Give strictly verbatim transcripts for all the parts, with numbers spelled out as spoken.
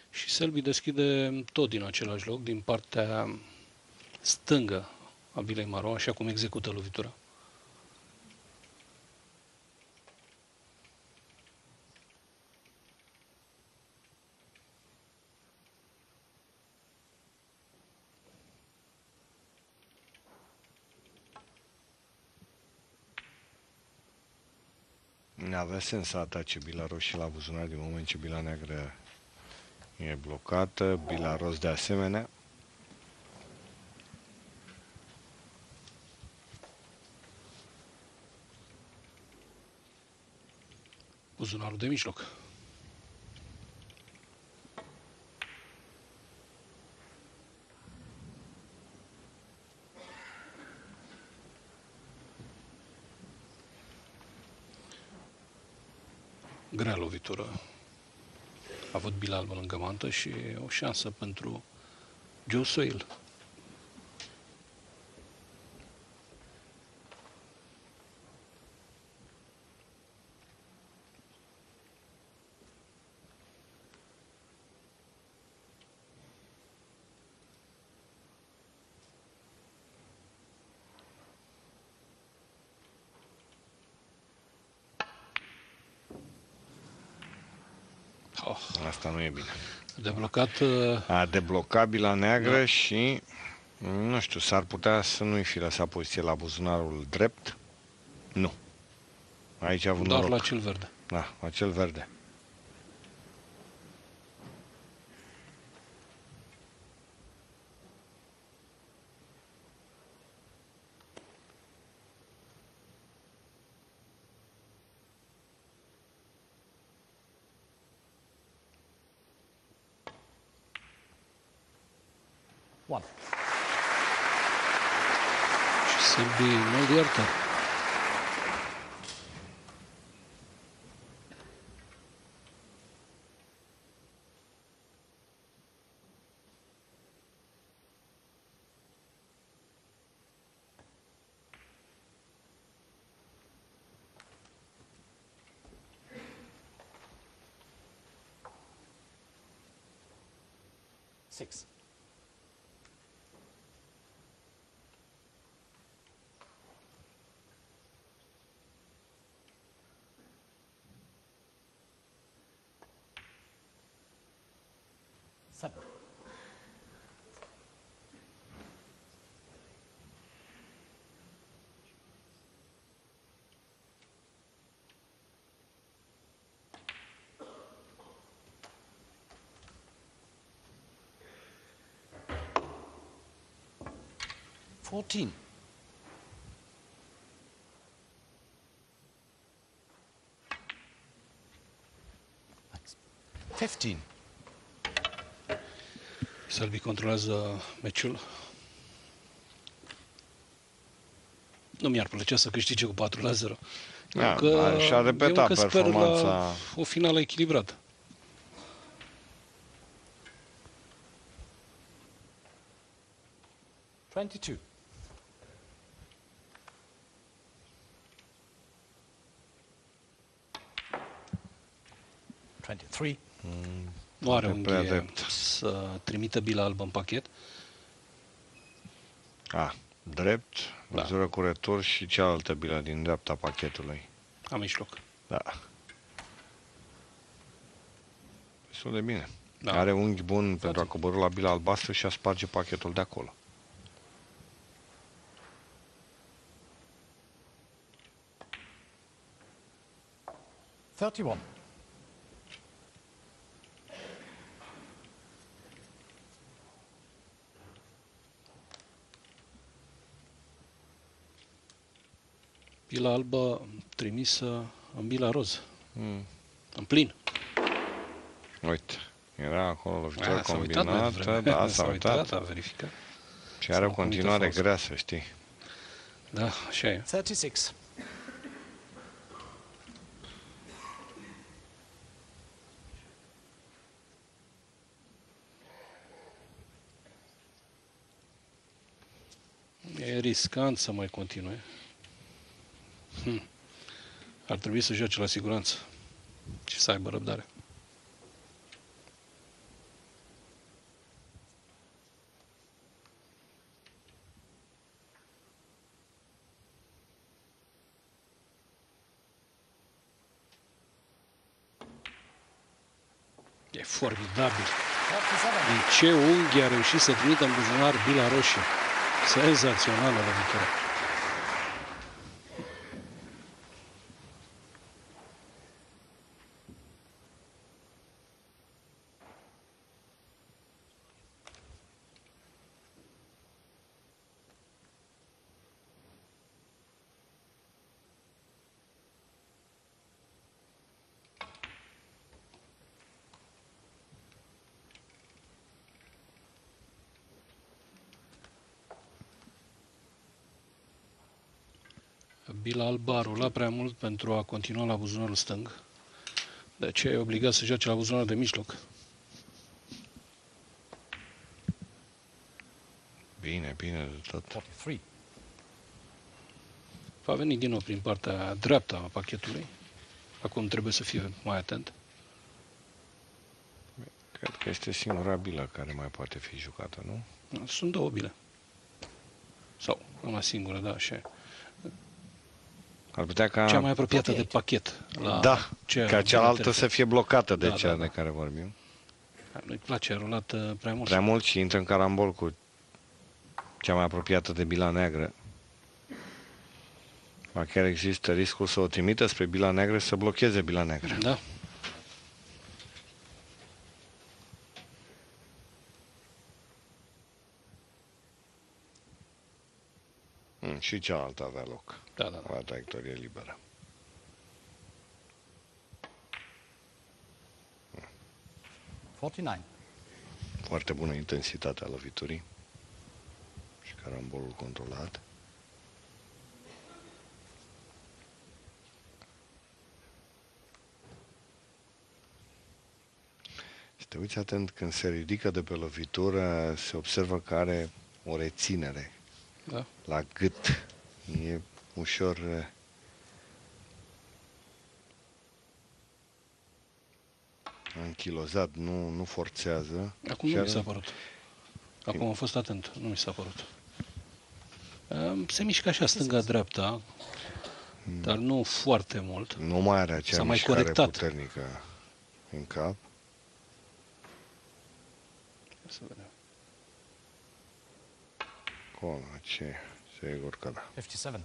Și Selby deschide tot din același loc, din partea stângă a bilei maro, așa cum execută lovitura. N-avea sens să atace bila roșie la buzunar din moment ce bila neagră e blocată, bila roz de asemenea. Buzunarul de mijloc. Grea lovitură. A avut bila albă lângă mantă și o șansă pentru Joe Soil. Oh, Asta nu e bine. deblocat. A deblocat bila neagră, da. Și nu știu, s-ar putea să nu-i fi lăsat poziție la buzunarul drept. Nu. Aici a avut Doar noroc. la cel verde. Da, la cel verde. One. Și Selby nu iartă. Six. Seven. Fourteen. Fifteen. Selby controlează meciul. Nu mi-ar plăcea să câștige cu patru la zero. Da, Încă, și-a repetat eu încă sper performanța. la o finală echilibrată. Twenty-two. Twenty-three. Nu are Poate prea unghie drept. să trimită bila albă în pachet. A, drept, Da. văzură cu retur și cealaltă bilă din dreapta pachetului. La mijloc. Da. Destul de bine. Da. Are unghi bun pentru a coborî la bila albastră și a sparge pachetul de acolo. Thirty-one. Bila albă trimisă în bila roz. Mm. În plin. Uite, era acolo lovitură A, s-a uitat mai combinată, devreme. da, s-a uitat. A verificat. Și are o S-a comită continuare falsă. grea, să știi. Da, așa e. Thirty-six. E riscant să mai continue. Hm. Ar trebui să joace la siguranță și să aibă răbdare. E formidabil. thirty-seven. Din ce unghi a reușit să trimită în buzunar bila roșie. Senzațională lovitură. Bila albă a rulat prea mult pentru a continua la buzunarul stâng. De aceea e obligat să joace la buzunarul de mijloc. Bine, bine de tot. forty-three. Va veni din nou prin partea dreaptă a pachetului. Acum trebuie să fie mai atent. Cred că este singura bilă care mai poate fi jucată, nu? Sunt două bile. Sau una singură, da, așa e. Ar putea ca... Cea mai apropiată de pachet. La Da, cea ca cealaltă de să fie blocată de Da, cea da, de da. care vorbim. Nu-i place, a rulat uh, prea mult. Prea mult și intră în carambol cu cea mai apropiată de bila neagră. Ba chiar există riscul să o trimită spre bila neagră și să blocheze bila neagră. Da. Mm, și cealaltă avea loc. Da, da, da. Avea traiectorie liberă. forty-nine. Foarte bună intensitatea loviturii. Și carambolul controlat. Și te uiți atent, când se ridică de pe lovitură, se observă că are o reținere Da. la gât. E ușor eh, anchilozat, nu, nu forțează. Acum Și nu mi are- s-a părut. Acum am fost atent, nu mi s-a părut. Um, Se mișcă așa stânga-dreapta, dar nu foarte mult. Nu mai are acea S-a mai mișcare corectat. puternică în cap. Să vedem. Acolo, ce? Sigur că da. fifty-seven.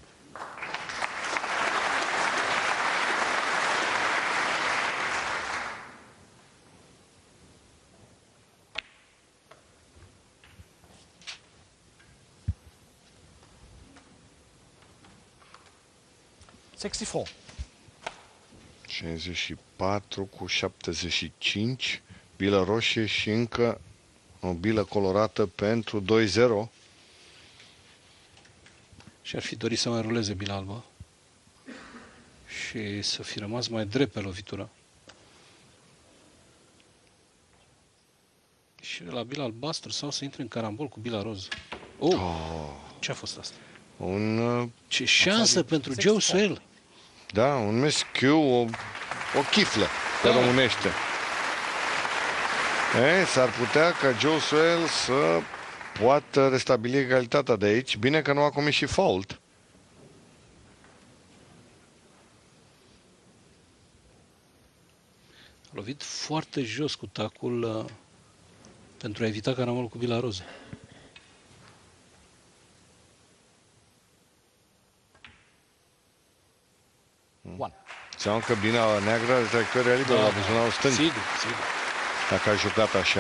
sixty-four. șaizeci și patru cu șaptezeci și cinci. Bilă roșie și încă o bilă colorată pentru doi zero. Și ar fi dorit să mai ruleze bila albă și să fi rămas mai drept pe lovitură. Și la bila albastră sau să intre în carambol cu bila roz. Oh, Oh, ce a fost asta? un, uh, Ce șansă pentru Joe Swale. da, un meschiu, o, o chiflă pe Da. românește. E, s-ar putea ca Joe Swale să poată restabili egalitatea de aici. Bine că nu a comis și fault. A lovit foarte jos cu tacul uh, pentru a evita carambolul cu bila roză. One. Înseamnă că bina neagră are traiectoria liberă la buzunarul stâng, Sigur, sigur. dacă a jucat așa.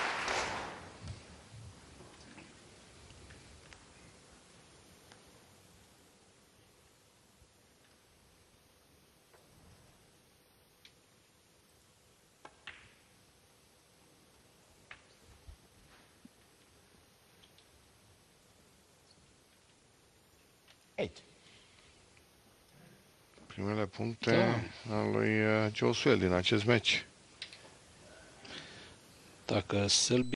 Eight. Primele puncte Da. al lui uh, Joe Swale din acest meci. Dacă Selby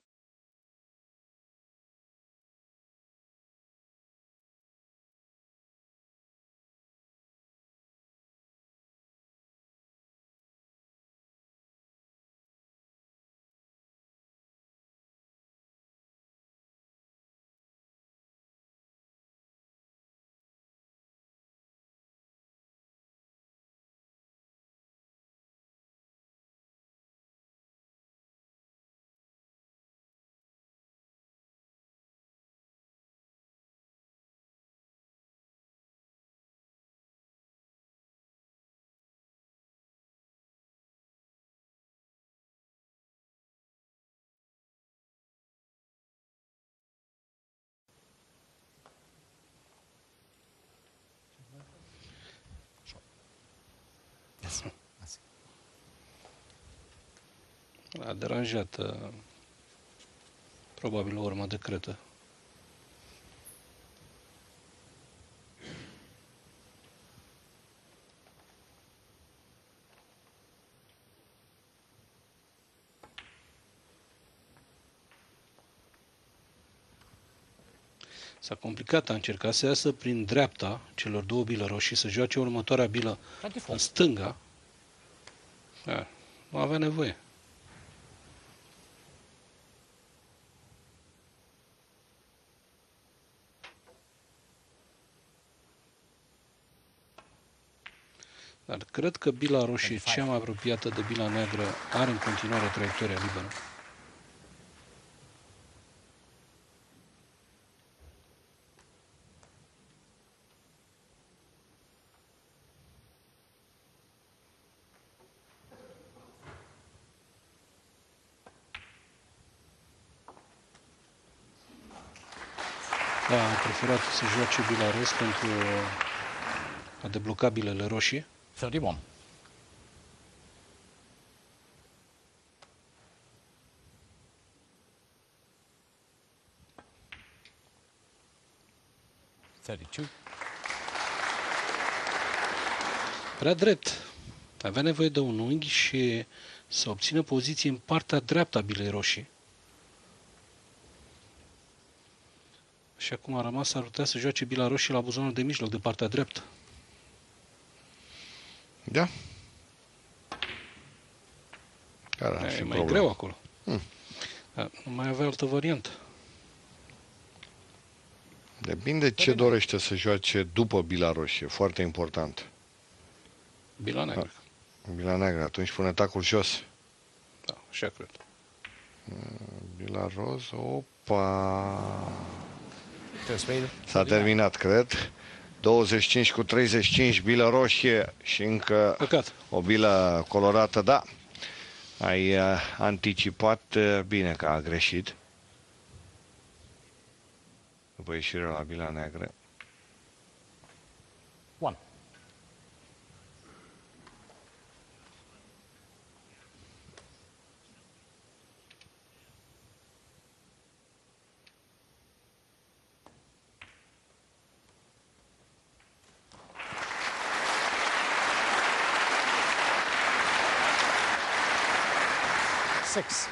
A deranjat uh, probabil o urmă de cretă. S-a complicat, a încercat să iasă prin dreapta celor două bile roșii, să joace următoarea bilă în stânga. A, nu avea nevoie. Dar cred că bila roșie, cea mai apropiată de bila neagră, are în continuare traiectoria liberă. Da, am preferat să joace bila roz pentru a debloca bilele roșii. thirty-one. thirty-two. Prea drept. Avea nevoie de un unghi și să obțină poziție în partea dreaptă a bilei roșii. Și acum a rămas, ar putea să joace bila roșie la buzonul de mijloc, de partea dreaptă. Da. Care ar fi E mai problema? greu acolo. Hmm. Dar nu mai avea altă variantă. Depinde ce dorește să joace după bila roșie. Foarte important. Bila neagră. Bila neagră. Atunci pune tacul jos. Da, așa cred. Bila roz. Opa! Spade. S-a terminat, cred. douăzeci și cinci cu treizeci și cinci, bilă roșie și încă Păcat. o bilă colorată, da. Ai uh, anticipat uh, bine că a greșit. După ieșirea la bila neagră. One. Six.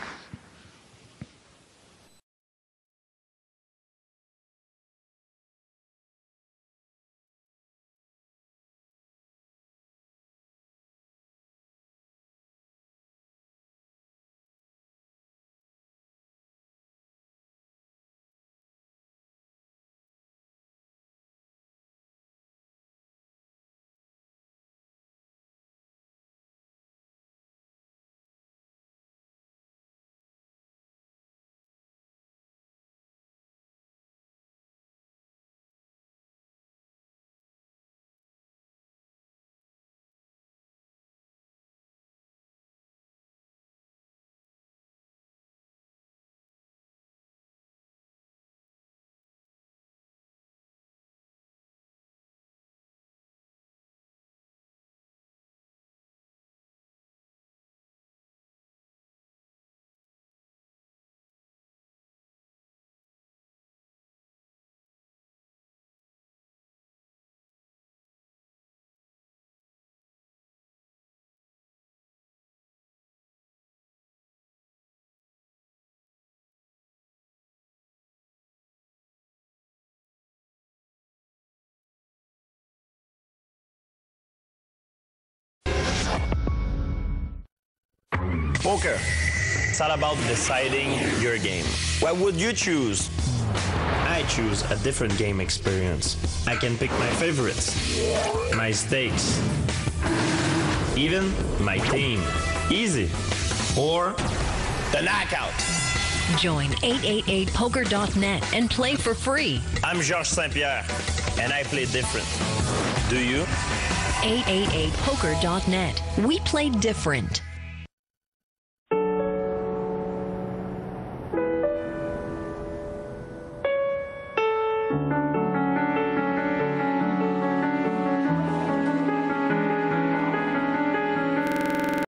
Poker. It's all about deciding your game. What would you choose? I choose a different game experience. I can pick my favorites, my stakes, even my team. Easy. Or the knockout. Join eight eight eight poker dot net and play for free. I'm Georges Saint-Pierre, and I play different. Do you? eight eight eight poker dot net. We play different.